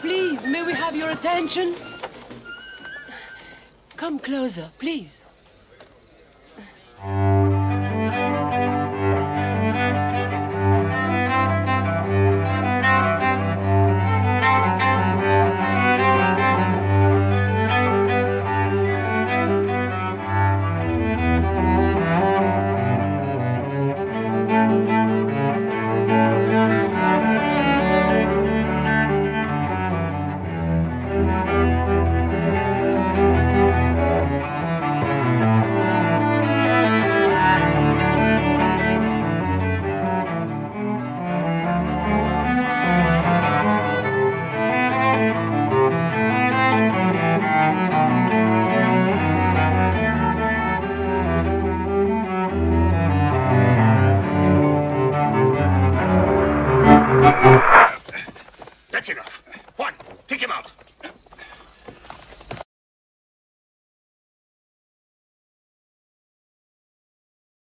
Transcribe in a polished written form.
Please, may we have your attention? Come closer, please. That's enough. Juan, take him out.